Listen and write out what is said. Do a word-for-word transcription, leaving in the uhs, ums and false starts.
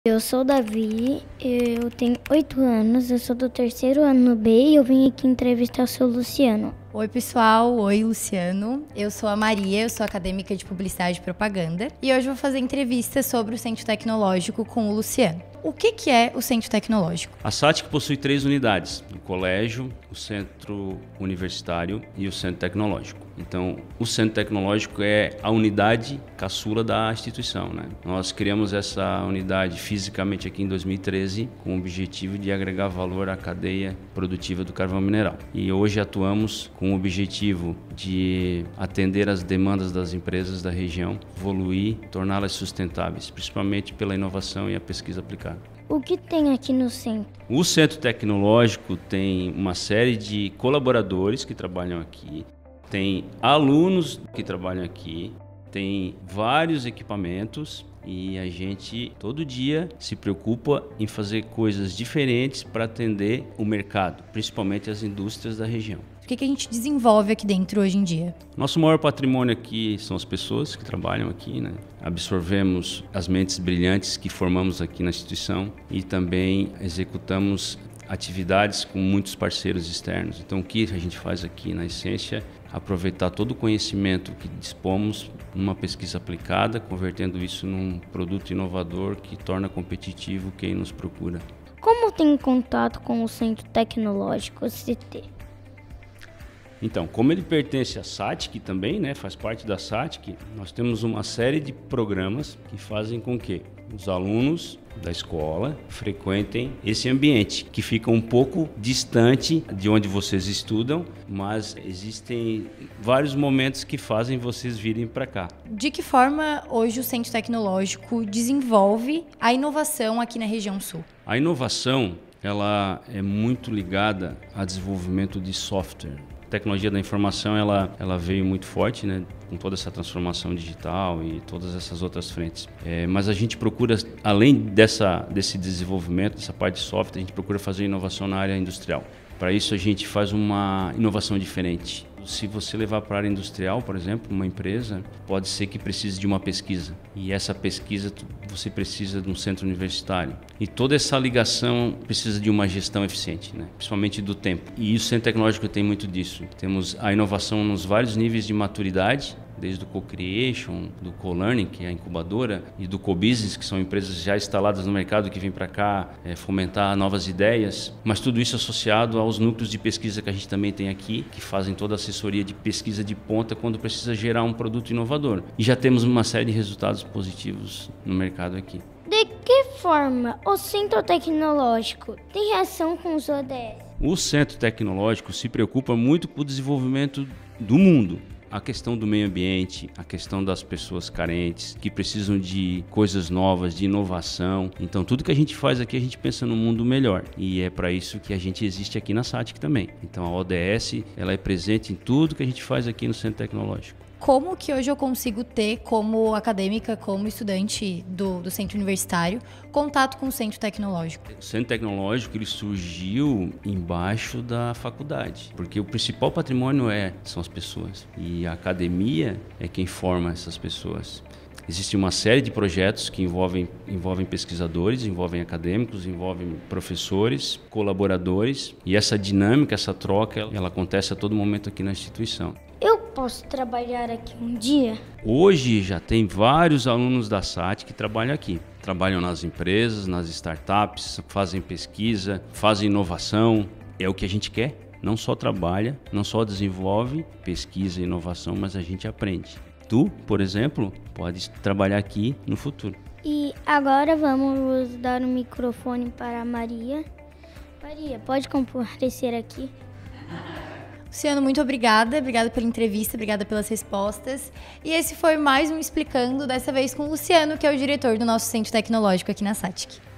Eu sou o Davi, eu tenho oito anos, eu sou do terceiro ano B e eu vim aqui entrevistar o seu Luciano. Oi pessoal, oi Luciano, eu sou a Maria, eu sou acadêmica de Publicidade e Propaganda e hoje vou fazer entrevista sobre o Centro Tecnológico com o Luciano. O que, que é o Centro Tecnológico? A SATIC possui três unidades, o colégio, o centro universitário e o centro tecnológico. Então, o centro tecnológico é a unidade caçula da instituição, né? Nós criamos essa unidade fisicamente aqui em dois mil e treze com o objetivo de agregar valor à cadeia produtiva do carvão mineral. E hoje atuamos com o objetivo de atender às demandas das empresas da região, evoluir, torná-las sustentáveis, principalmente pela inovação e a pesquisa aplicada. O que tem aqui no centro? O Centro Tecnológico tem uma série de colaboradores que trabalham aqui, tem alunos que trabalham aqui, tem vários equipamentos e a gente todo dia se preocupa em fazer coisas diferentes para atender o mercado, principalmente as indústrias da região. O que, que a gente desenvolve aqui dentro hoje em dia? Nosso maior patrimônio aqui são as pessoas que trabalham aqui, né? Absorvemos as mentes brilhantes que formamos aqui na instituição e também executamos atividades com muitos parceiros externos. Então, o que a gente faz aqui, na essência, aproveitar todo o conhecimento que dispomos numa pesquisa aplicada, convertendo isso num produto inovador que torna competitivo quem nos procura. Como tem contato com o Centro Tecnológico C T? Então, como ele pertence à SATIC também, né, faz parte da SATIC, nós temos uma série de programas que fazem com que os alunos da escola frequentem esse ambiente, que fica um pouco distante de onde vocês estudam, mas existem vários momentos que fazem vocês virem para cá. De que forma hoje o Centro Tecnológico desenvolve a inovação aqui na região sul? A inovação, ela é muito ligada ao desenvolvimento de software. A tecnologia da informação ela, ela veio muito forte, né, com toda essa transformação digital e todas essas outras frentes. É, mas a gente procura, além dessa, desse desenvolvimento, dessa parte de software, a gente procura fazer inovação na área industrial. Para isso a gente faz uma inovação diferente. Se você levar para a área industrial, por exemplo, uma empresa, pode ser que precise de uma pesquisa. E essa pesquisa você precisa de um centro universitário. E toda essa ligação precisa de uma gestão eficiente, né? Principalmente do tempo. E o Centro Tecnológico tem muito disso. Temos a inovação nos vários níveis de maturidade, desde o Co-Creation, do Co-Learning, que é a incubadora, e do Co-Business, que são empresas já instaladas no mercado que vêm para cá é, fomentar novas ideias, mas tudo isso associado aos núcleos de pesquisa que a gente também tem aqui, que fazem toda a assessoria de pesquisa de ponta quando precisa gerar um produto inovador. E já temos uma série de resultados positivos no mercado aqui. De que forma o Centro Tecnológico tem relação com os O D S? O Centro Tecnológico se preocupa muito com o desenvolvimento do mundo. A questão do meio ambiente, a questão das pessoas carentes, que precisam de coisas novas, de inovação. Então, tudo que a gente faz aqui, a gente pensa num mundo melhor. E é para isso que a gente existe aqui na SATIC também. Então, a O D S ela é presente em tudo que a gente faz aqui no Centro Tecnológico. Como que hoje eu consigo ter, como acadêmica, como estudante do, do centro universitário, contato com o Centro Tecnológico? O Centro Tecnológico ele surgiu embaixo da faculdade, porque o principal patrimônio é, são as pessoas. E a academia é quem forma essas pessoas. Existe uma série de projetos que envolvem, envolvem pesquisadores, envolvem acadêmicos, envolvem professores, colaboradores. E essa dinâmica, essa troca, ela acontece a todo momento aqui na instituição. Eu posso trabalhar aqui um dia? Hoje já tem vários alunos da SATIC que trabalham aqui. Trabalham nas empresas, nas startups, fazem pesquisa, fazem inovação. É o que a gente quer. Não só trabalha, não só desenvolve pesquisa e inovação, mas a gente aprende. Tu, por exemplo, pode trabalhar aqui no futuro. E agora vamos dar o microfone para a Maria. Maria, pode comparecer aqui? Luciano, muito obrigada. Obrigada pela entrevista, obrigada pelas respostas. E esse foi mais um Explicando, dessa vez com o Luciano, que é o diretor do nosso Centro Tecnológico aqui na SATIC.